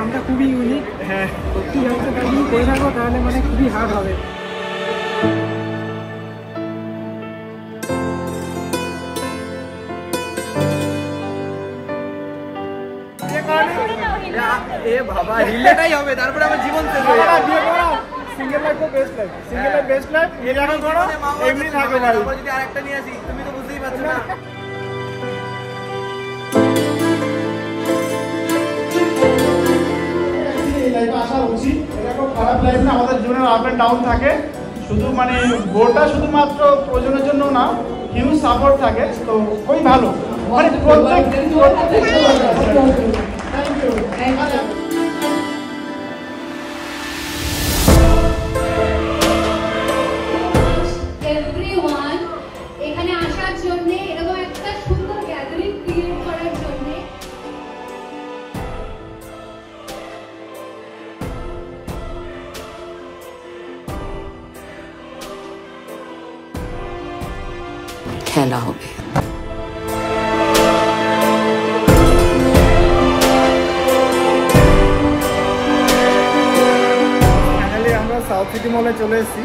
নামটা খুবই ইউনিক। হ্যাঁ, সত্যি হচ্ছে তাই যদি করে থাকো তাহলে মানে খুবই হার্ড হবে। বাবা হিলেটাই হবে, তারপরে আমার জীবন শেষ হয়ে যাবে। সিঙ্গেল লাইফ তো best life, single life best life. এটা এখন ধরো এমনি থাকো ভাই, যদি আরেকটা নিয়ে আসি তুমি তো বুঝতেই পারছো না। এই লাইফে আসা উচিত। এটা খুব খারাপ লাইফ না, আমাদের জীবনে আপ এন্ড ডাউন থাকে। শুধু মানে গোটা শুধুমাত্র প্রয়োজনের জন্য না, হিউজ সাপোর্ট থাকে, তো খুবই ভালো। মানে প্রত্যেক থ্যাংক ইউ। এভরিওয়ান এখানে আসার জন্য, এরকম একটা সুন্দর গ্যাদারিং ক্রিয়েট করার জন্য। খেলা হবে। ফাইনালি আমরা সাউথ সিটি মলে চলে এসেছি।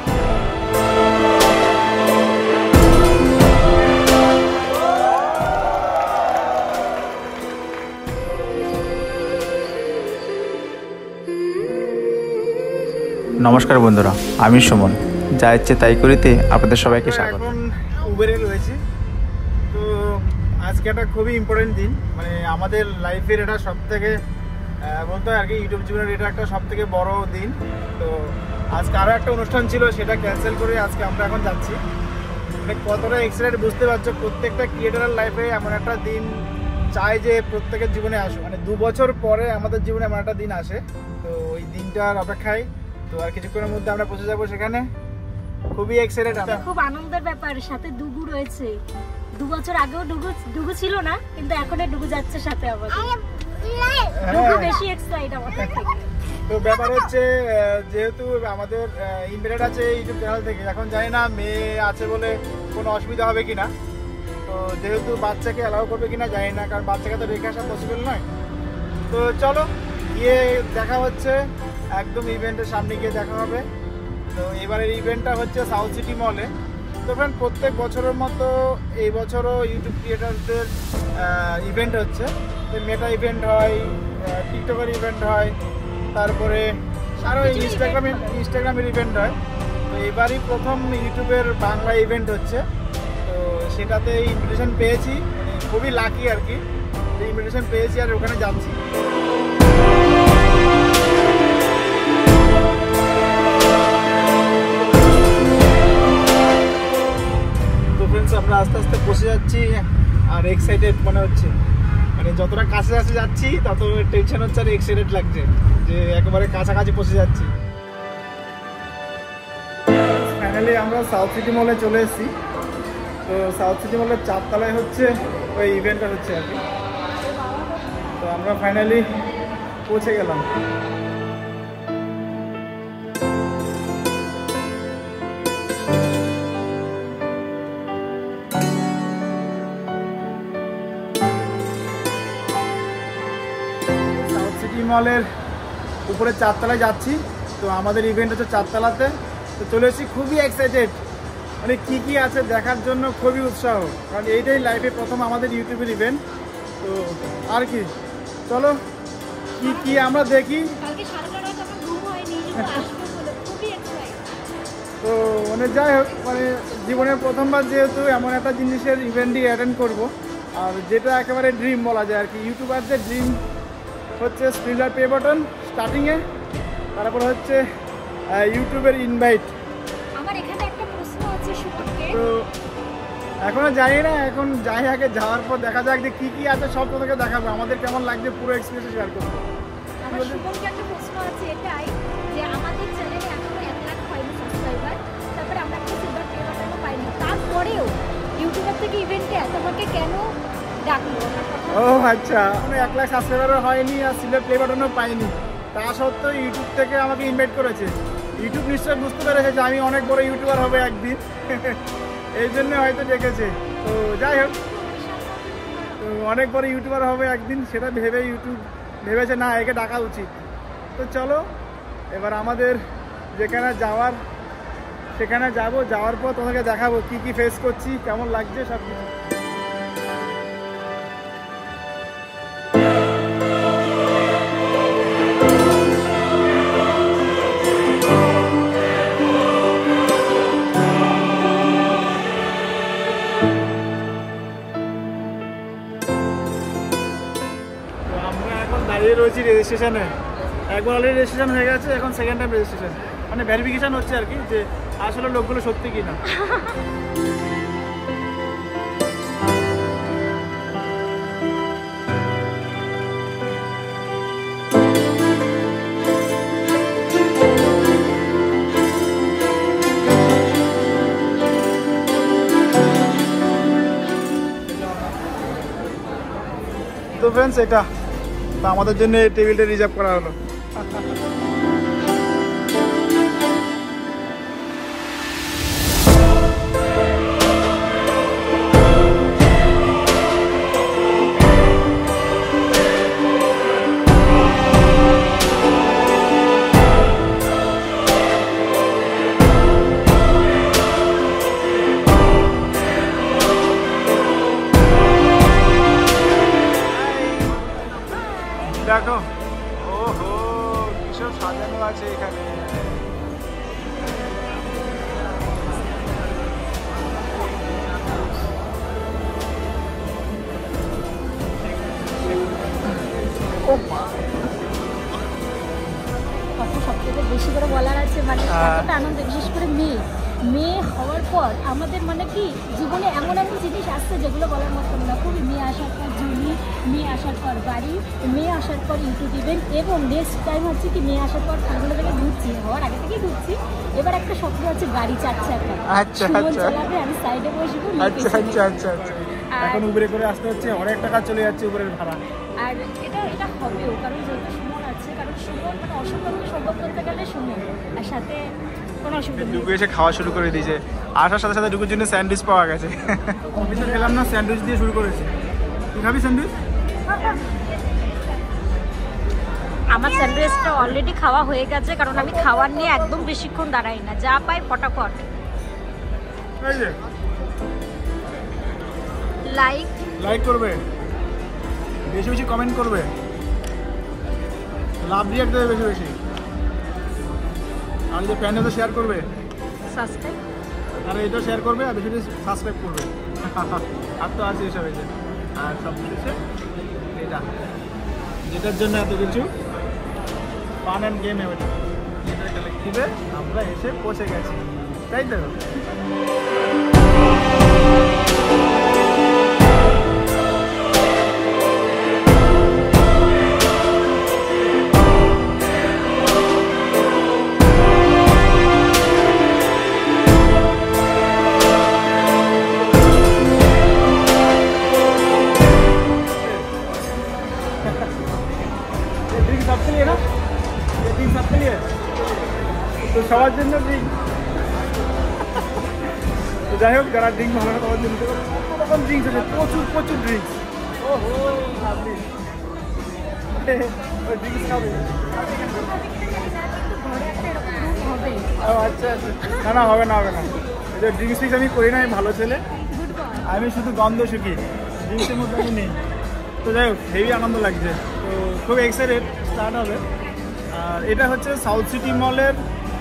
নমস্কার বন্ধুরা, আমি সুমন, যা ইচ্ছে তাই করিতে আপনাদের সবাইকে স্বাগত। এখন উবেরে রয়েছে। তো আজকে একটা খুবই ইম্পর্টেন্ট দিন, মানে আমাদের লাইফের এটা সব থেকে বলতে হয় আর কি, ইউটিউব জীবনের এটা একটা সব থেকে বড় দিন। তো আজকে আরও একটা অনুষ্ঠান ছিল, সেটা ক্যান্সেল করে আজকে আমরা এখন যাচ্ছি। মানে কতটা এক্সাইটেড বুঝতে পারছো। প্রত্যেকটা ক্রিয়েটারের লাইফে এমন একটা দিন চাই যে প্রত্যেকের জীবনে আসুক। মানে 2 বছর পরে আমাদের জীবনে এমন একটা দিন আসে, তো ওই দিনটার অপেক্ষায়। তো আর কিছুক্ষণের মধ্যে আমরা পৌঁছে যাবো সেখানে। খুবই এক্সাইটেড আমরা। খুব আনন্দের ব্যাপার, সাথে ডুগু রয়েছে। 2 বছর আগেও ডুগু ছিল না, কিন্তু এখন ডুগু যাচ্ছে সাথে আমাদের। ডুগু বেশি এক্সাইট আমাদের থেকে। তো ব্যাপার হচ্ছে, যেহেতু আমাদের ইনভাইটেড আছে ইউটিউব চ্যানেল থেকে, এখন জানি না মেয়ে আছে বলে কোনো অসুবিধা হবে কিনা। তো যেহেতু বাচ্চাকে অ্যালাউ করবে কিনা জানি না, কারণ বাচ্চাকে তো রেখে আসা পসিবল নয়। তো চলো গিয়ে দেখা হচ্ছে, একদম ইভেন্টের সামনে গিয়ে দেখা হবে। তো এবারের ইভেন্টটা হচ্ছে সাউথ সিটি মলে। তো ফ্রেন্ড, প্রত্যেক বছরের মতো এই বছরও ইউটিউব ক্রিয়েটারদের ইভেন্ট হচ্ছে। তো মেটা ইভেন্ট হয়, টিকটকের ইভেন্ট হয়, তারপরে আরও ইনস্টাগ্রামের ইভেন্ট হয়। তো এবারই প্রথম ইউটিউবের বাংলা ইভেন্ট হচ্ছে। তো সেটাতে ইনভিটেশন পেয়েছি, মানে খুবই লাকি আর কি, ইনভিটেশন পেয়েছি আর ওখানে যাচ্ছি। আমরা আস্তে আস্তে বসে যাচ্ছি আর এক্সাইটেড মনে হচ্ছে। মানে যতটা কাছে কাছে যাচ্ছি তত টেনশন হচ্ছে আর এক্সাইটেড লাগছে যে একেবারে কাছাকাছি বসে যাচ্ছি। ফাইনালি আমরা সাউথ সিটি মলে চলে এসেছি। তো সাউথ সিটি মলের 4 তলায় হচ্ছে ওই ইভেন্টটা হচ্ছে আর কি। তো আমরা ফাইনালি পৌঁছে গেলাম। মলের উপরে 4 তলায় যাচ্ছি। তো আমাদের ইভেন্ট হচ্ছে 4 তলাতে। তো চলে এসেছি, খুবই এক্সাইটেড। মানে কী কী আছে দেখার জন্য খুবই উৎসাহ, কারণ এইটাই লাইফে প্রথম আমাদের ইউটিউবের ইভেন্ট। তো আর কি, চলো কি কি আমরা দেখি। তো মানে যাই হোক, মানে জীবনের প্রথমবার যেহেতু এমন একটা জিনিসের ইভেন্টই অ্যাটেন্ড করব, আর যেটা একেবারে ড্রিম বলা যায় আর কি। ইউটিউবারদের ড্রিম হচ্ছে স্ক্রিনার পে বাটন স্টার্টিংয়ে, তারপর হচ্ছে ইউটিউবের ইনভাইট। আমার এখানে একটা প্রশ্ন আছে সুমনকে। তো এখনো জানি না, এখন যাই আগে, যাওয়ার পর দেখা যাক যে কী কী আছে, সব তোমাকে দেখাবো। আমাদের কেমন লাগছে পুরো এক্সপিরিয়েন্স শেয়ার করবো। আমার সুমনকে একটা প্রশ্ন আছে, এটাই যে আমাদের চ্যানেলে এখনো 1 লাখ হয়নি সাবস্ক্রাইবার, তারপরে আমরা একটা সিলভার পে বাটনও পাইনি, তারপরেও ইউটিউবার থেকে ইভেন্টে তোমাকে কেন ডাকলো? ও আচ্ছা, আমি 1 লাখ সাবস্ক্রাইবারও হয়নি আর সিলভার প্লে বাটনও পাইনি, তা সত্ত্বেও ইউটিউব থেকে আমাকে ইনভাইট করেছে। ইউটিউব নিশ্চয়ই বুঝতে পেরেছে যে আমি অনেক বড় ইউটিউবার হবে একদিন, এই জন্য হয়তো ডেকেছে। তো যাই হোক, তো অনেক বড় ইউটিউবার হবে একদিন, সেটা ভেবে ইউটিউব ভেবেছে না একে ডাকা উচিত। তো চলো এবার আমাদের যেখানে যাওয়ার সেখানে যাব, যাওয়ার পর তোমাকে দেখাবো কি কি ফেস করছি, কেমন লাগছে সব কিছু। দাঁড়িয়ে রয়েছি রেজিস্ট্রেশনে। একবার অলরেডি রেজিস্ট্রেশন হয়ে গেছে, এখন সেকেন্ড টাইম রেজিস্ট্রেশন, মানে ভেরিফিকেশন হচ্ছে আর কি যে আসলে লোকগুলো সত্যি কি না। তো ফ্রেন্ডস এটা তো আমাদের জন্য এই টেবিলটা রিজার্ভ করা হলো। দেখো ওহো কিসব সাজানো আছে এখানে। সবথেকে বেশি করে বলার আছে মানে কতটা আনন্দ, বিশেষ করে মেয়ে হওয়ার পর আমাদের মানে কি জীবনে এমন এমন জিনিস আসছে যেগুলো বলার মতো না। খুবই মেয়ে আসার পর জমি, মেয়ে আসার পর বাড়ি, মেয়ে আসার পর ইউটিউব ইভেন্ট, এবং নেক্সট টাইম হচ্ছে কি মেয়ে আসার পর খালগুলো থেকে ঘুরছি, হওয়ার আগে থেকেই ঘুরছি। এবার একটা স্বপ্ন আছে গাড়ি 4 চাকা। আচ্ছা চালাবে, আমি সাইডে বসবো। আচ্ছা এখন উবেরে করে আসতে হচ্ছে, অনেক টাকা চলে যাচ্ছে উবেরের ভাড়া। আর এটা হবেও, কারণ যেহেতু সুমন আছে, কারণ সুমন মানে অসম্ভবকে সম্ভব করতে গেলে সুমন, আর সাথে কোনো অসুবিধা নেই। ডুগু এসে খাওয়া শুরু করে দিয়েছে, আসার সাথে সাথে ডুগুর জন্য স্যান্ডউইচ পাওয়া গেছে। অফিসে খেলাম না, স্যান্ডউইচ দিয়ে শুরু করেছে। তুই খাবি স্যান্ডউইচ? আমার স্যান্ডউইচটা অলরেডি খাওয়া হয়ে গেছে, কারণ আমি খাওয়ার নিয়ে একদম বেশিক্ষণ দাঁড়াই না, যা পাই ফটাফট। লাইক করবে, বেশি বেশি কমেন্ট করবে, লাভ রিয়াক্ট দেবে বেশি বেশি, আর যে ফ্যান শেয়ার করবে, সাবস্ক্রাইব, আর এটা শেয়ার করবে, আর বেশি বেশি সাবস্ক্রাইব করবে। আর তো আছে এসব হয়েছে, আর সব শেষে এটা যেটার জন্য এত কিছু ফান অ্যান্ড গেম এভেন্ট, যেটার কালেক্টিভে আমরা এসে পৌঁছে গেছি, তাই তো? তো সবার জন্য ড্রিঙ্ক, তো যাই হোক যারা ড্রিঙ্ক ভালো না তাদের জন্য কত রকম ড্রিঙ্কস আছে, প্রচুর ড্রিঙ্কস। ওহো আপনি ওই ড্রিঙ্কস খাবে? আচ্ছা না হবে না এই ড্রিঙ্কস ফিক্স আমি করি না, আমি ভালো ছেলে, আমি শুধু গন্ধ শুকি, ড্রিঙ্কসের মধ্যে আমি নেই। তো যাই হোক হেভি আনন্দ লাগছে, তো খুব এক্সাইটেড স্টার্ট হবে। আর এটা হচ্ছে সাউথ সিটি মলের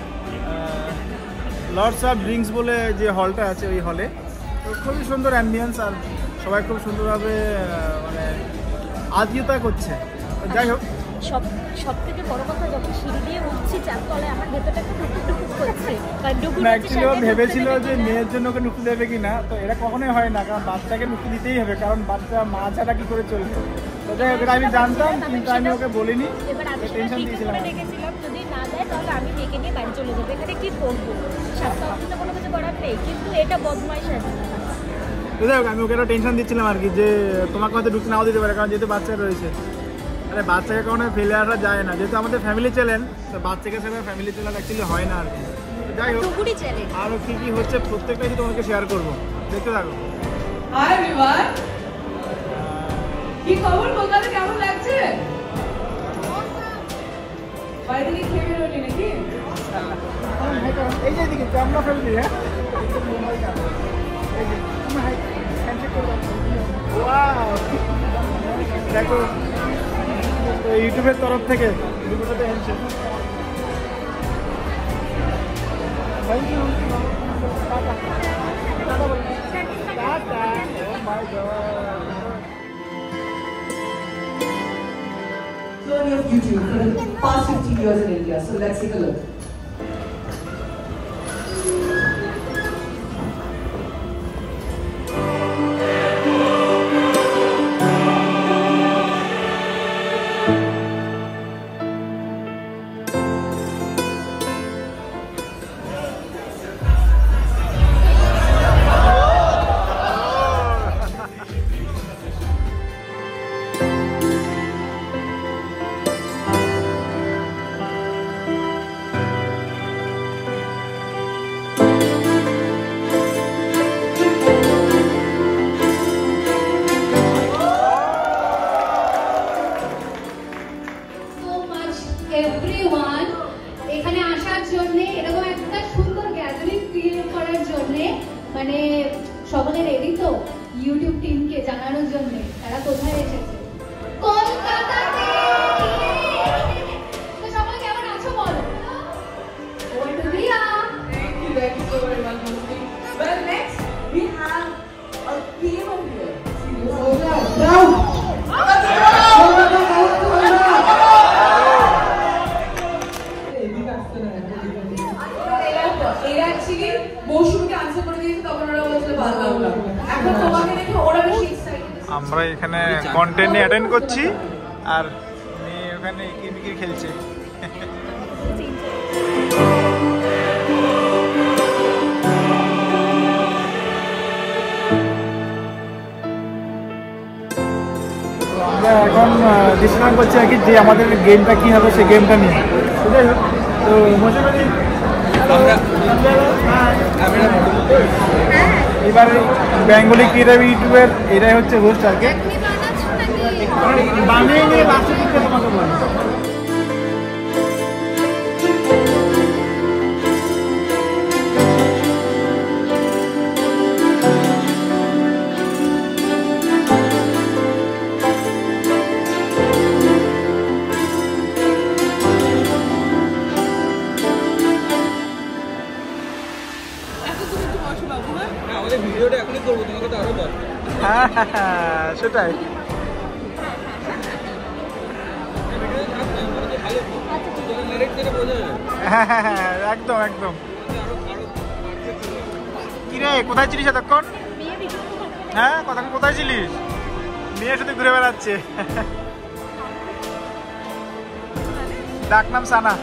লর্ডস অফ ড্রিঙ্কস বলে যে হলটা আছে, ওই হলে তো খুবই সুন্দর অ্যাম্বিয়েন্স, আর সবাই খুব সুন্দরভাবে মানে আত্মীয়তা করছে। যাই হোক সব থেকে বড় কথা, যখন সিঁড়ি দিয়ে উঠছি চারতলায়, আমার ভেতরটা একটু টুকটুক করছে। অ্যাকচুয়ালি ও ভেবেছিল যে মেয়ের জন্য ওকে ঢুকতে দেবে কিনা, তো এটা কখনোই হয় না, কারণ বাচ্চাকে ঢুকতে দিতেই হবে, কারণ বাচ্চা মা ছাড়া কি করে চলবে। তো যাই হোক আমি জানতাম, কিন্তু আমি ওকে বলিনি, টেনশন দিয়েছিলাম। যদি না দেয় তাহলে আমি ডেকে নিয়ে বাড়ি চলে যাবো, এখানে কি করবো, সাতটা অফিসে কোনো কিছু করার নেই, কিন্তু এটা বদমাইশ আছে। তো যাই হোক আমি ওকে একটা টেনশন দিচ্ছিলাম আর কি, যে তোমাকে হয়তো ঢুকতে নাও দিতে পারে, কারণ যেহেতু বাচ্চা রয়েছে। আরে বাচ্চাকে কখনো ফেলে আসা যায় না, যেহেতু আমাদের ফ্যামিলি চ্যানেল, তো বাচ্চাকে ছাড়া ফ্যামিলি চ্যানেল অ্যাকচুয়ালি হয় না আর কি। যাই হোক আরও কী কী হচ্ছে প্রত্যেকটা কিছু তোমাকে শেয়ার করবো, দেখতে থাকো। হাই এভরিওয়ান, কি খবর? কলকাতা কেমন লাগছে? ক্যামেরা ফেলবি হ্যাঁ দেখো ইউটিউবের তরফ থেকে দুটোর সাথে handshake thank you tata oh my god Journey of YouTube for the past 15 years in India. So let's take a look. Everyone এখানে আসার জন্য এরকম একটা সুন্দর গ্যাদারিং ক্রিয়েট করার জন্য মানে সকলে রেডি তো ইউটিউব টিমকে জানানোর জন্য তারা কোথায় এসেছে কলকাতাতে তো সকলে কেমন আছো বলো over to Riya Thank you so very much, Mostly. Well, next we have a team of here. এরা অ্যাকচুয়ালি মৌসুমীকে আনসার করে দিয়েছে তখন ওরা বলছিল পারলাম না এখন তোমাকে দেখে ওরা বেশি এক্সাইটেড আমরা এখানে কন্টেন্ট নিয়ে অ্যাটেন্ড করছি আর মেয়ে ওখানে ক্রিকেট খেলছে আমরা এখন ডিসিশন করছি আর কি যে আমাদের গেমটা কি হবে সেই গেমটা নিয়ে যাই হোক তো মোটামুটি এবার বেঙ্গলি ক্রিয়েটিভ ইউটিউবের এটাই হচ্ছে হোস্ট আর কি বানিয়ে নিয়ে লাস্টে দিকে তোমাকে বলি ভিডিওটা এখনই করবো তোমাকে তো আরো দরকার হ্যাঁ সেটাই হ্যাঁ হ্যাঁ হ্যাঁ একদম একদম কিরে কোথায় ছিলিস এতক্ষণ হ্যাঁ কোথায় ছিলিস মেয়ের সাথে ঘুরে বেড়াচ্ছে ডাক নাম সানা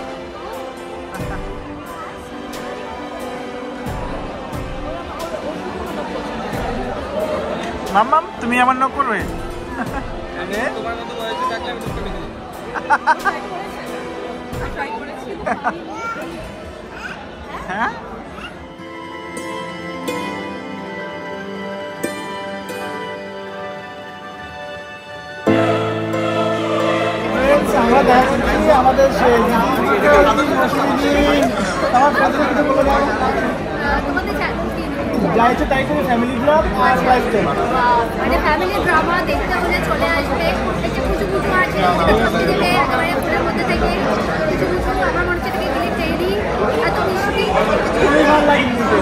মাম্মাম তুমি আমার নক করবে তোমার মতো বয়সে থাকলে আমি তোকে দেখি হ্যাঁ আমরা দেখছি আমাদের যাইছে তাই করে ফ্যামিলি ব্লগ আর লাইফস্টাইল মানে ফ্যামিলি ড্রামা দেখতে হলে চলে আসবে এই যে পুজো পুজো আছে যেটা সত্যি দিকে একেবারে ফুলের মধ্যে থেকে কিছু কিছু আমার মনে হচ্ছে থেকে গেলে তৈরি এত মিষ্টি খুবই ভালো লাগছে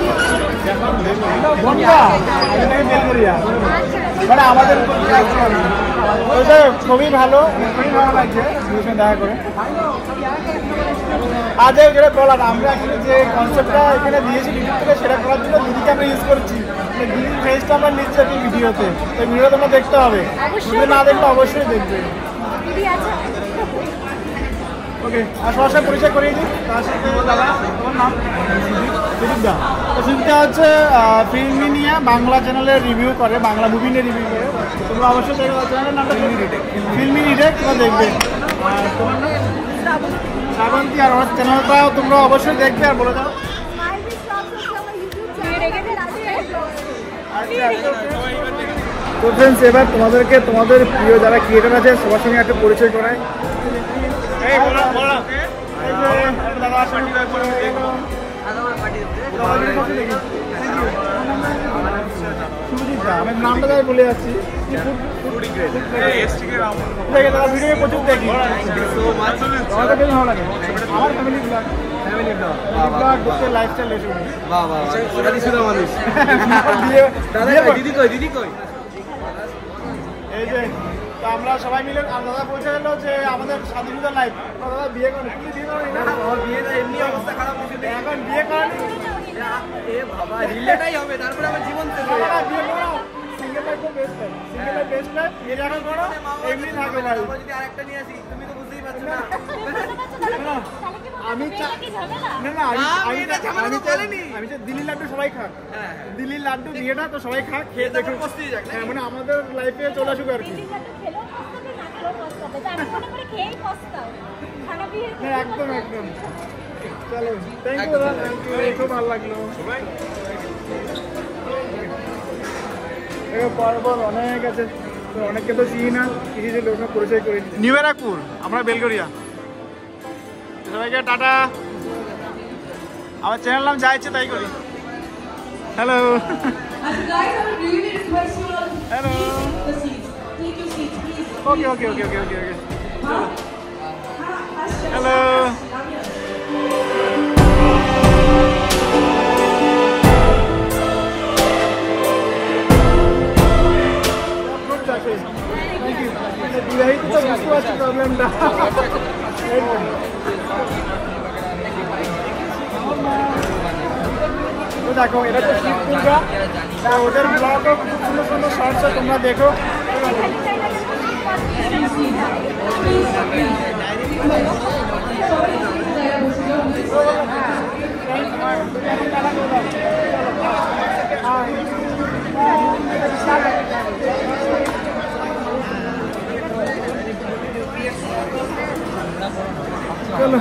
বন্ধা এখানে বেলগড়িয়া মানে আমাদের ওইটা খুবই ভালো লাগছে দেখা করে আজ যেটা বলার আমরা এখানে যে কনসেপ্টটা এখানে দিয়েছি ইউটিউব থেকে সেটা করার জন্য দিদিকে আমরা ইউজ করছি দিদির ফেসটা আমরা নিচ্ছি এই ভিডিওতে এই ভিডিও তোমরা দেখতে হবে যদি না দেখলে অবশ্যই দেখবে ওকে আর সরাসরি পরিচয় করিয়ে দিই তার সাথে দাদা তোমার নাম সুদীপ দা তো সুদীপটা হচ্ছে ফিল্মিনিয়া বাংলা চ্যানেলের রিভিউ করে বাংলা মুভি নিয়ে রিভিউ করে তোমরা অবশ্যই দেখবে চ্যানেলের নামটা ফিল্মিনিটেক তোমরা দেখবে আর তোমার নাম শ্রাবন্তী আর ওর চ্যানেলটাও তোমরা অবশ্যই দেখবে আর বলে দাও তো ফ্রেন্ডস এবার তোমাদেরকে তোমাদের প্রিয় যারা ক্রিয়েটর আছে সবার সঙ্গে একটা পরিচয় করায় দাদা আমি নামটা তাই বলে যাচ্ছি ভিডিও প্রচুর দেখি আমাদের বেশ ভালো লাগে আমার ফ্যামিলি ব্লগ লাইফস্টাইল দিদি কই এই যে তো আমরা সবাই মিলে দাদা বলছে গেল যে আমাদের স্বাধীনতা লাইফ দাদা বিয়ে করেন কি বিয়ে করেন বিয়ে এমনি অবস্থা খারাপ কিছু নেই এখন বিয়ে করেন এ বাবা রিলেটাই হবে তারপরে আমার জীবন শেষ হয়ে যাবে বিয়ে করো single life best life single life best life বিয়ে যখন করো এমনি থাকো ভাই যদি আরেকটা নিয়ে আসি তুমি তো বুঝতেই পারছো না আমি আমি যে দিল্লি লাড্ডু সবাই খাক দিল্লির লাড্ডু বিয়েটা তো সবাই খাক খেয়ে দেখো মানে আমাদের লাইফে চলে আসুক আর কি একদম একদম চলো থ্যাংক ইউ দাদা থ্যাংক ইউ খুব ভালো লাগলো পর্বত অনেক আছে তো অনেককে তো চিনি না কিছু যে লোক পরিচয় করি নিউ ব্যারাকপুর আমরা বেলগড়িয়া সবাইকে টাটা আমার চ্যানেল নাম যা ইচ্ছে তাই করি hello hello okay okay okay okay okay okay hello বিবাহিত তো বুঝতে পারছি প্রবলেমটা দেখো এটা তো শিব দুর্গা ওদের ব্লগও খুব সুন্দর সুন্দর শর্টস তোমরা দেখো চলো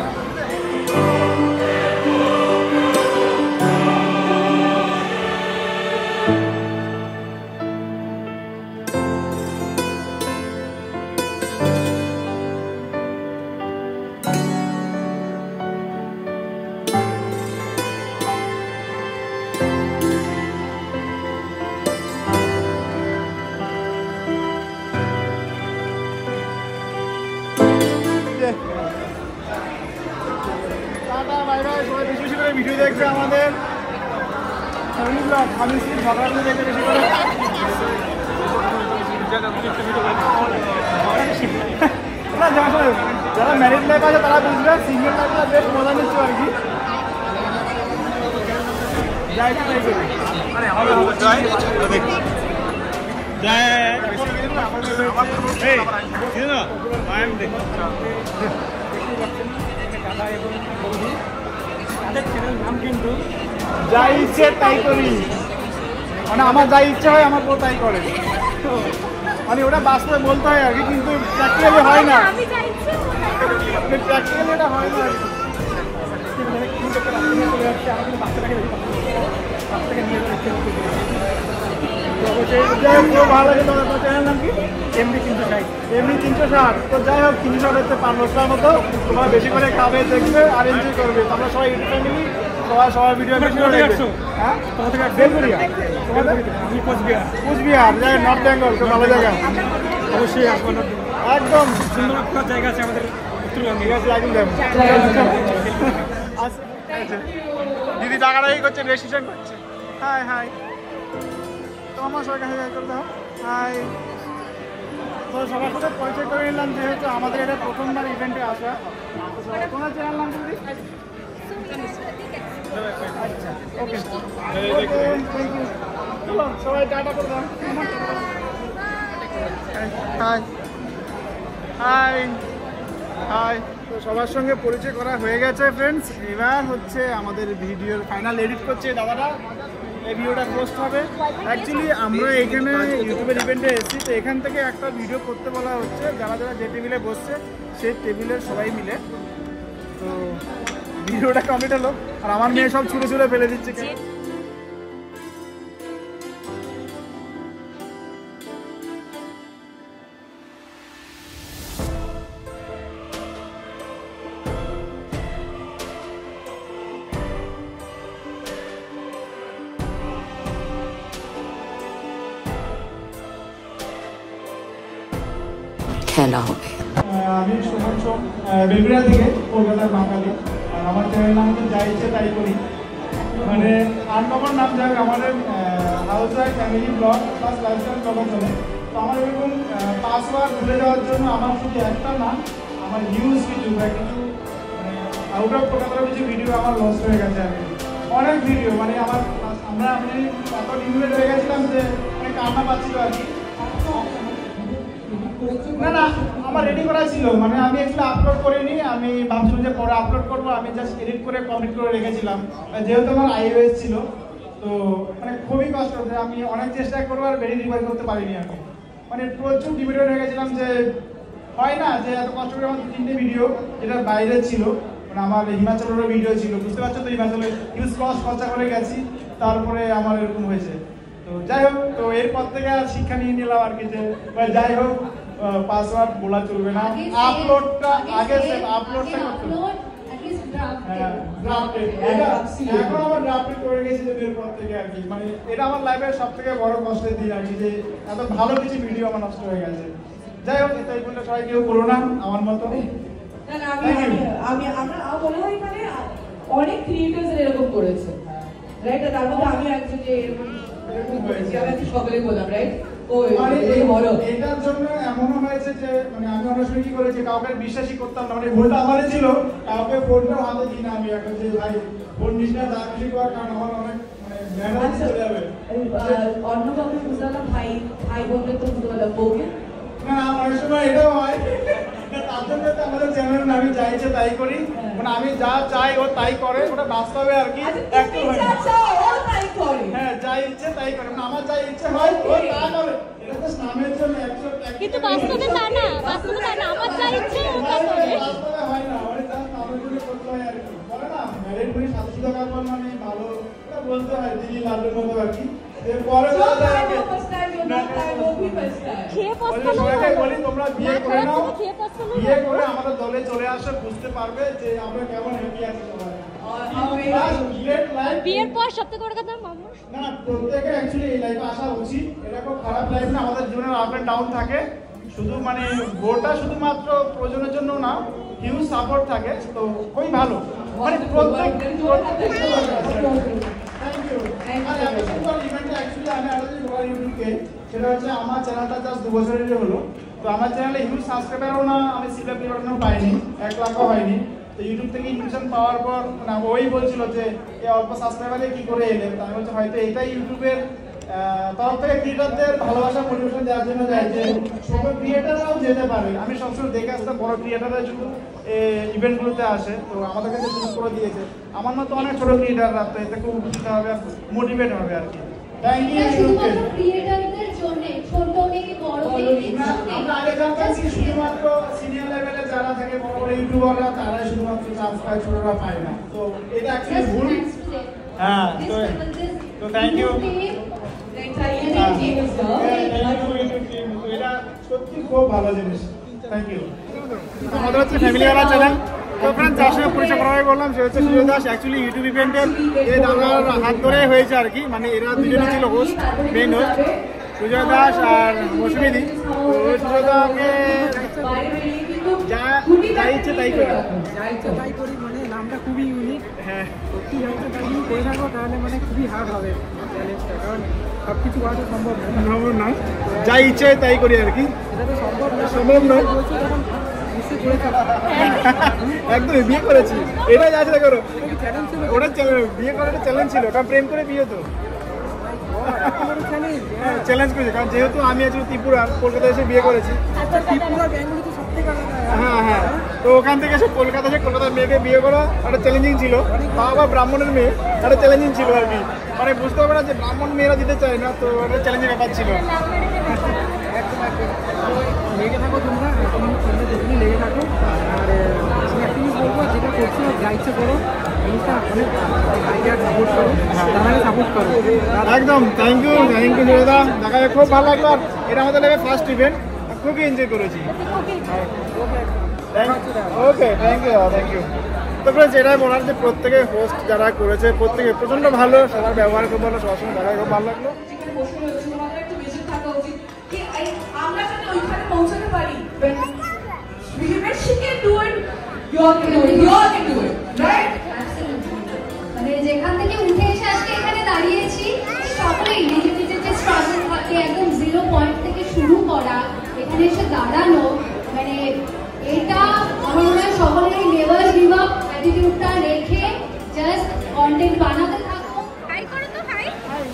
ভিডিও দেখবে আমাদের ফ্যামিলি ব্লগ আমি সকালে দেখে বেশি করে না যারা ম্যারিড লাইফ আছে তারা বুঝবে সিঙ্গেল লাইফটা বেশ মজা নিচ্ছে আর কি যাই তাই করি নাম কিন্তু যা ইচ্ছে তাই করি মানে আমার যা ইচ্ছে হয় আমার বউ তাই করে মানে ওটা বাস্তবে বলতে হয় আর কি কিন্তু প্র্যাকটিক্যালি হয় না প্র্যাকটিক্যালি এটা হয় না ভালো লাগে তোমার চ্যানেল নাম কি এমনি 360 তো যাই হোক 360 হচ্ছে 5 বছরের মতো তোমরা বেশি করে খাবে দেখবে আর এনজয় করবে তোমরা সবাই ইউটিউব ফ্যামিলি সবাই ভিডিও বেশি করে দেখবে হ্যাঁ বেলগড়িয়া কুচবিহার যাই নর্থ বেঙ্গল তো ভালো জায়গা অবশ্যই আসবো একদম সুন্দর একটা জায়গা আছে আমাদের উত্তরবঙ্গে ঠিক আছে একদম দিদি টাকাটাই করছে রেজিস্ট্রেশন করছে হাই হাই তো আমার সবাই কাছে করে দাও হাই তো সবার সাথে পরিচয় করে নিলাম যেহেতু আমাদের এটা প্রথমবার ইভেন্টে আসা তোমার চ্যানেল নাম দিদি আচ্ছা ওকে থ্যাংক ইউ চলো সবাই টাটা করে দাও হাই হাই হাই তো সবার সঙ্গে পরিচয় করা হয়ে গেছে ফ্রেন্ডস এবার হচ্ছে আমাদের ভিডিওর ফাইনাল এডিট করছে দাদারা এই ভিডিওটা পোস্ট হবে অ্যাকচুয়ালি আমরা এখানে ইউটিউবের ইভেন্টে এসেছি তো এখান থেকে একটা ভিডিও করতে বলা হচ্ছে যারা যারা যে টেবিলে বসছে সেই টেবিলের সবাই মিলে তো ভিডিওটা কমপ্লিট হলো আর আমার মেয়ে সব ছুঁড়ে ছুঁড়ে ফেলে দিচ্ছে খেলা হবে। আমি সুমন সোম, বেগুড়িয়া থেকে, কলকাতার বাঙালি। আর আমার চ্যানেল নাম হচ্ছে যা ইচ্ছে তাই করি। মানে আনকমন নাম, যাই হোক আমাদের housewife family blog plus lifestyle blogger চলে। তো আমার এরকম পাসওয়ার্ড ভুলে যাওয়ার জন্য আমার শুধু একটা না, আমার হিউজ কিছু কিছু মানে আউট অফ কলকাতার কিছু ভিডিও আমার লস হয়ে গেছে আর কি। অনেক ভিডিও মানে আমি এত ইনভেট হয়ে গেছিলাম যে মানে কান্না পাচ্ছিল আর কি। না আমার রেডি করা ছিল, মানে আমি একটু আপলোড করিনি, আমি ভাবছিলাম যে পরে আপলোড করবো, আমি জাস্ট এডিট করে কমপ্লিট করে রেখেছিলাম। যেহেতু আমার iOS ছিল তো মানে খুবই কষ্ট হচ্ছে, আমি অনেক চেষ্টা করবো আর ভেরি রিভাইভ করতে পারিনি আমি। মানে প্রচুর ডিভিডিও হয়ে গেছিলাম যে হয় না যে এত কষ্ট করে আমার 3টে ভিডিও যেটা বাইরে ছিল, মানে আমার হিমাচলেরও ভিডিও ছিল, বুঝতে পারছো তো, হিমাচলে হিউজ কস্ট খরচা করে গেছি, তারপরে আমার এরকম হয়েছে। তো যাই হোক, তো এরপর থেকে আর শিক্ষা নিয়ে নিলাম আর কি, যে যাই হোক পাসওয়ার্ড বলা চলবে না, আপলোডটা আগে আপলোডটা করতে হবে। এখন আমার ড্রাফট করে গেছি যে এরপর থেকে আর কি, মানে এটা আমার লাইফের সব থেকে বড় কষ্টের দিন আর কি, যে এত ভালো কিছু ভিডিও আমার নষ্ট হয়ে গেছে। যাই হোক, তাই বললে সবাই কেউ করো না আমার মতো। আমরা মনে হয় এখানে অনেক ক্রিয়েটর্স এরকম করেছে, রাইট? তার মধ্যে আমি একজন যে এরকম করেছি, আমি সকলে বললাম, রাইট? এটার জন্য এমনও হয়েছে যে মানে আমি অনেক সময় কি করেছি, কাউকে বিশ্বাসই করতাম না, মানে ভুলটা আমারই ছিল, কাউকে ফোনটা হাতে দিই না আমি এখন, যে ভাই ফোন নিস না, যা খুশি কর, কারণ আমার অনেক মানে ম্যানেজ চলে যাবে। অন্য কাউকে বুঝতে পারলাম, ভাই বললে তো বুঝতে পারলাম, বউকে না অনেক সময় এটাও হয়। তার জন্য আমাদের চ্যানেল আমি যা ইচ্ছে তাই করি, মানে আমি যা চাই ও তাই করে, ওটা বাস্তবে আর কি। হ্যাঁ, যা ইচ্ছে তাই করে, মানে আমার যা ইচ্ছে হয় ও তা করে, এটা তো নামের জন্য। কিন্তু বাস্তবে তা না, বাস্তবে তা না, আমার যা ইচ্ছে ও তা করে। বাস্তবে হয় না, মানে জাস্ট নামের জন্য করতে হয় আর কি। বলে না ম্যারেড হয়ে শান্তি থাকার পর মানে ভালো, ওটা বলতে হয় দিদি লাড্ডুর মতো আর কি। এরপরে বলি তোমরা বিয়ে করে নাও, বিয়ে করে আমাদের দলে চলে আসো, বুঝতে পারবে যে আমরা কেমন হ্যাপি আছি সবাই। বিয়ের পর সবথেকে বড় কথা মামা না, প্রত্যেকের অ্যাকচুয়ালি এই লাইফে আসা উচিত। এটা খুব খারাপ লাইফ না, আমাদের জীবনের আপ এন্ড ডাউন থাকে, শুধু মানে গোটা শুধুমাত্র প্রয়োজনের জন্য না, হিউজ সাপোর্ট থাকে, তো খুবই ভালো, মানে প্রত্যেক সেটা হচ্ছে আমার চ্যানেলটা জাস্ট 2 বছরেরই হলো। তো আমার চ্যানেলে হিউজ সাবস্ক্রাইবারও না, আমি সিলেক্টও পাইনি, 1 লাখও হয়নি। তো ইউটিউব থেকে ইনফরমেশন পাওয়ার পর না ওই বলছিল যে এই অল্প সাবস্ক্রাইবারে কি করে এলেন, আমি বলছি হয়তো এটাই ইউটিউবের তরফ থেকে ক্রিয়েটারদের ভালোবাসা মোটিভেশন দেওয়ার জন্য যায়, যে ছোট ক্রিয়েটাররাও যেতে পারে। আমি সবসময় দেখে আসতাম বড় ক্রিয়েটাররা শুধু ইভেন্টগুলোতে আসে, তো আমাদের কাছে সুযোগ করে দিয়েছে। আমার মতো অনেক ছোট ক্রিয়েটাররা, তো এতে খুব উপকৃত হবে, মোটিভেট হবে আর কি। Thank you. শুধুমাত্র ক্রিয়েটারদের জন্য, ছোট থেকে বড় আমরা আগে জানতাম কি শুধুমাত্র সিনিয়র লেভেলে যারা থাকে বড় বড় ইউটিউবাররা, তারাই শুধুমাত্র সাবস্ক্রাইব ছোটরা পায় না, তো এটা অ্যাকচুয়ালি ভুল। হ্যাঁ, তো থ্যাংক ইউ। এটা সত্যি খুব ভালো জিনিস, থ্যাংক ইউ। আমাদের হচ্ছে ফ্যামিলি ওয়ালা চ্যানেল। তো ফ্রেন্ড, যার সঙ্গে পরিচয় করা হয় বললাম, সে হচ্ছে সুজয় দাস। অ্যাকচুয়ালি ইউটিউব ইভেন্টের এই দাদার হাত ধরে হয়েছে আর কি, মানে এরা দুজনই ছিল host, main host Sujoy Das আর মৌসুমীদি। তো সুজয় দাকে যা ইচ্ছে তাই করি, যা ইচ্ছে তাই করি, মানে নামটা খুবই ইউনিক। হ্যাঁ, সত্যি যা ইচ্ছে তাই করে থাকো, তাহলে মানে খুবই হার্ড হবে চ্যালেঞ্জটা, কারণ সব কিছু করা তো সম্ভব নয়। যা ইচ্ছে তাই করি আর কি, এটা তো সম্ভব নয়। বলছি তখন নিশ্চয়ই করে থাকো। একদম বিয়ে করেছি, এটাই যা ইচ্ছে করো। চ্যালেঞ্জ ছিল, ওটা বিয়ে করার চ্যালেঞ্জ ছিল, ওটা প্রেম করে বিয়ে তো চ্যালেঞ্জ করেছি, কারণ যেহেতু আমি আছি ত্রিপুরার, কলকাতা এসে বিয়ে করেছি। ত্রিপুরা বেঙ্গলি তো সব থেকে আলাদা। হ্যাঁ, তো ওখান থেকে এসে কলকাতা এসে কলকাতার মেয়েকে বিয়ে করা একটা চ্যালেঞ্জিং ছিল, তাও আবার ব্রাহ্মণের মেয়ে, একটা চ্যালেঞ্জিং ছিল আর কি। মানে বুঝতে হবে না যে ব্রাহ্মণ মেয়েরা দিতে চায় না, তো একটা চ্যালেঞ্জিং ব্যাপার ছিল। লেগে থাকো তোমরা, এখন লেগে থাকো। আর আমি একটা জিনিস বলবো, যেটা করছো যা ইচ্ছে করো, জিনিসটা অনেক আইডিয়া সাপোর্ট করো, তাহলে সাপোর্ট করো একদম। থ্যাংক ইউ দাদা, দেখা যায় খুব ভালো লাগলো। আর এটা আমাদের লাগে ফার্স্ট ইভেন্ট, খুবই এনজয় করেছি। Okay, thank you. তো ফ্রেন্ডস, এটাই বলার যে প্রত্যেকে হোস্ট যারা করেছে প্রত্যেকে প্রচণ্ড ভালো, সবার ব্যবহার খুব ভালো, সবার সঙ্গে দেখা খুব ভালো লাগলো। আমরা যাতে ওইখানে পৌঁছাতে পারি, when she can do it, you all can do it. You all can do it, right? মানে যেখান থেকে উঠে এসে আজকে এখানে দাঁড়িয়েছি সকলেই নিজের নিজের যে স্ট্রাগল থাকে একদম 0 পয়েন্ট থেকে শুরু করা এখানে এসে দাঁড়ানো মানে এটা আমার মনে হয় সকলেরই নেভার গিভ আপ অ্যাটিটিউডটা রেখে জাস্ট কন্টেন্ট বানাতে থাকো। হাই করো তো, হাই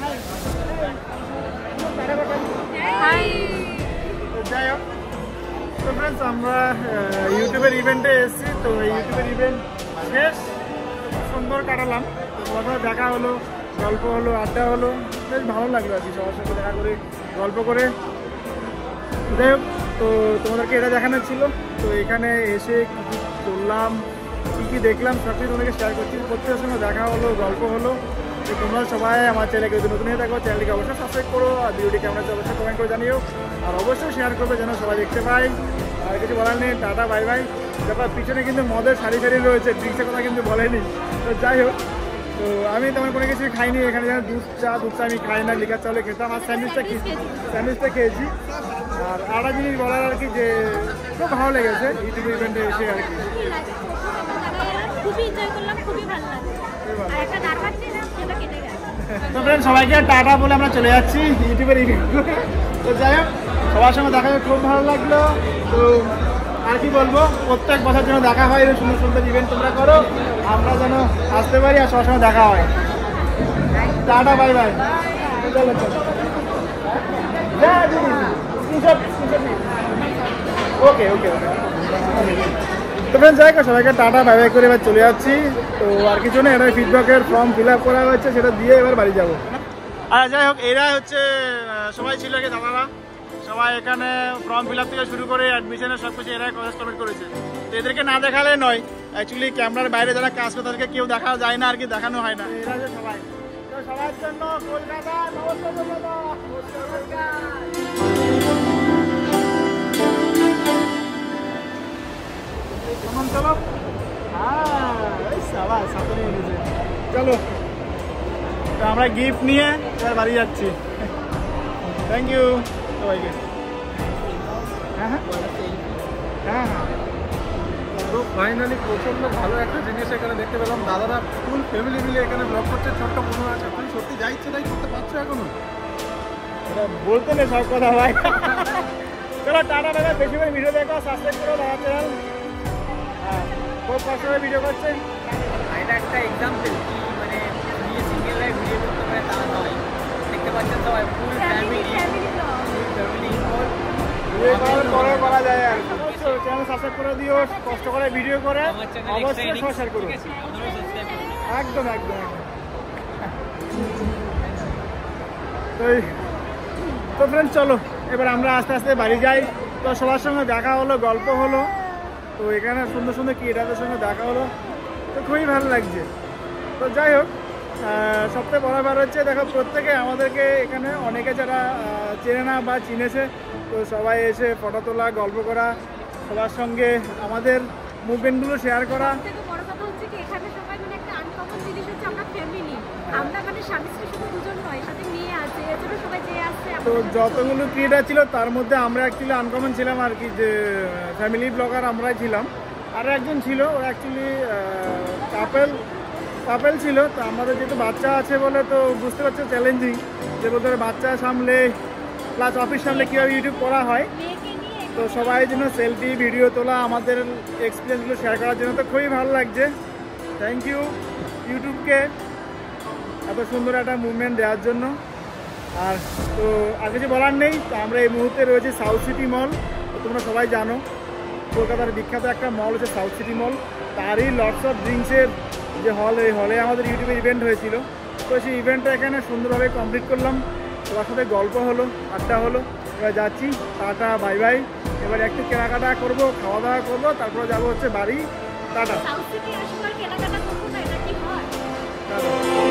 হাই। যাই হোক, তো ফ্রেন্ডস আমরা ইউটিউবের ইভেন্টে এসেছি। তো এই ইউটিউবের ইভেন্ট শেষ, সুন্দর কাটালাম। তো সবার সাথে দেখা হলো, গল্প হলো, আড্ডা হলো, বেশ ভালো লাগলো আর কি সবার সাথে দেখা করে গল্প করে। যাই হোক, তো তোমাদেরকে এটা দেখানোর ছিল। তো এখানে এসে কী কী করলাম, কী কী দেখলাম সব কিছু তোমাদেরকে শেয়ার করছি। প্রত্যেকের সঙ্গে দেখা হলো, গল্প হলো। তো তোমরা সবাই আমার চ্যানেলকে যদি নতুন হয়ে থাকো চ্যানেলকে অবশ্যই সাবস্ক্রাইব করো, আর ভিডিওটি কেমন আছে অবশ্যই কমেন্ট করে জানিও, আর অবশ্যই শেয়ার করবে যেন সবাই দেখতে পাই। আর কিছু বলার নেই, টাটা বাই বাই। তারপর পিছনে কিন্তু মদের সারি সারি রয়েছে, ড্রিঙ্কসের কথা কিন্তু বলেনি। তো যাই হোক, তো আমি তেমন কোনো কিছু খাইনি এখানে, যেন দুধ চা আমি খাই না, লিকার চাউলে খেতাম। আর স্যান্ডউইচটা খেয়েছি। আর আরেকটা জিনিস বলার আর কি, যে খুব ভালো লেগেছে ইউটিউব ইভেন্টে এসে আর কি। খুবই এনজয় করলাম, খুবই ভালো লাগলো। আর একটা নার্ভাস ছিলাম, সেটা কেটে গেছে। তো ফ্রেন্ড সবাইকে টাটা বলে আমরা চলে যাচ্ছি ইউটিউবের ইভেন্ট। তো যাই হোক, সবার সঙ্গে দেখা হয়ে খুব ভালো লাগলো। তো আর কি বলবো, প্রত্যেক বছর যেন দেখা হয়, এরকম সুন্দর সুন্দর ইভেন্ট তোমরা করো, আমরা যেন আসতে পারি আর সবার সঙ্গে দেখা হয়। Tata bye bye. চলো চলো, ওকে ওকে ওকে। তো ফ্রেন্ড যাই হোক, সবাইকে টাটা বাই বাই করে এবার চলে যাচ্ছি। তো আর কিছু না, এটা ফিডব্যাকের ফর্ম ফিল আপ করা হয়েছে, সেটা দিয়ে এবার বাড়ি যাবো। আর যাই হোক, এরা হচ্ছে সবাই ছিল কি দাদারা, সবাই এখানে ফর্ম ফিল আপ থেকে শুরু করে অ্যাডমিশনের সব কিছু এরাই প্রসেস কমপ্লিট করেছে। তো এদেরকে না দেখালে নয়, অ্যাকচুয়ালি ক্যামেরার বাইরে যারা কাজ করে তাদেরকে কেউ দেখা যায় না আর কি, দেখানো হয় না। এরা যে সবাই, তো সবার জন্য কলকাতা নমস্কার কলকাতা। চলো, চলো, তো আমরা গিফট নিয়ে এবার বাড়ি যাচ্ছি। থ্যাংক ইউ সবাইকে। হ্যাঁ হ্যাঁ হ্যাঁ হ্যাঁ। তো ফাইনালি প্রচণ্ড ভালো একটা জিনিস এখানে দেখতে পেলাম। দাদারা ফুল ফ্যামিলি মিলে এখানে ব্লগ করছে, ছোট্ট মনে আছে। তুমি সত্যি যা ইচ্ছে তাই করতে পারছো এখনো? বলতে নেই সব কথা ভাই। চলো টাটা দাদা, বেশি করে ভিডিও দেখো, সাবস্ক্রাইব করো দাদা চ্যানেল। হ্যাঁ, খুব কষ্ট করে ভিডিও করছেন। এটা একটা এক্সাম্পল কি মানে নিয়ে সিঙ্গেল লাইফ ভিডিও করতে পারে তা নয়। দেখতে পাচ্ছেন সবাই ফুল ফ্যামিলি করা যায় আর চ্যানেল সাবস্ক্রাইব করে দিও, কষ্ট করে ভিডিও করে অবশ্যই শেয়ার করো। একদম একদম। তো ফ্রেন্ড চলো এবার আমরা আস্তে আস্তে বাড়ি যাই। তো সবার সঙ্গে দেখা হলো, গল্প হলো। তো এখানে সুন্দর সুন্দর ক্রিয়েটারদের সঙ্গে দেখা হলো, তো খুবই ভালো লাগছে। তো যাই হোক, সবথেকে বড় ব্যাপার হচ্ছে দেখো, প্রত্যেকে আমাদেরকে এখানে অনেকে যারা চেনে না বা চিনেছে, তো সবাই এসে ফটো তোলা, গল্প করা, সবার সঙ্গে আমাদের মুভমেন্টগুলো শেয়ার করা। সবথেকে বড় কথা হচ্ছে কি, এখানে সবাই মানে একটা আনকমন জিনিস হচ্ছে আমরা ফ্যামিলি। আমরা মানে স্বামী স্ত্রী শুধু দুজন নয়, সাথে মেয়ে আছে, এছাড়া সবাই যে আসছে। তো যতগুলো ক্রিয়েটার ছিল তার মধ্যে আমরা অ্যাকচুয়ালি আনকমন ছিলাম আর কি, যে ফ্যামিলি ব্লগার আমরাই ছিলাম। আরও একজন ছিল, ও অ্যাকচুয়ালি কাপেল ছিল। তো আমাদের যেহেতু বাচ্চা আছে বলে, তো বুঝতে পারছো চ্যালেঞ্জিং, যে বলতে বাচ্চা সামলে প্লাস অফিস সামলে কীভাবে ইউটিউব করা হয়। তো সবাই জন্য সেলফি ভিডিও তোলা, আমাদের এক্সপিরিয়েন্সগুলো শেয়ার করার জন্য, তো খুবই ভালো লাগছে। থ্যাংক ইউ ইউটিউবকে এত সুন্দর একটা মুভমেন্ট দেওয়ার জন্য। আর তো আর কিছু বলার নেই। তো আমরা এই মুহূর্তে রয়েছি সাউথ সিটি মল। তো তোমরা সবাই জানো কলকাতার বিখ্যাত একটা মল হচ্ছে সাউথ সিটি মল। তারই লটস অফ ড্রিঙ্কসের যে হল, এই হলে আমাদের ইউটিউবের ইভেন্ট হয়েছিল। তো সেই ইভেন্টটা এখানে সুন্দরভাবে কমপ্লিট করলাম। সবার সাথে গল্প হলো, আড্ডা হলো। এবার যাচ্ছি, টাটা বাই বাই। এবার একটু কেনাকাটা করবো, খাওয়া দাওয়া করবো, তারপরে যাবো হচ্ছে বাড়ি। টাটা। সাউথ সিটি আসলে কেনাকাটা করবো না, এটা কি হয়? টাটা।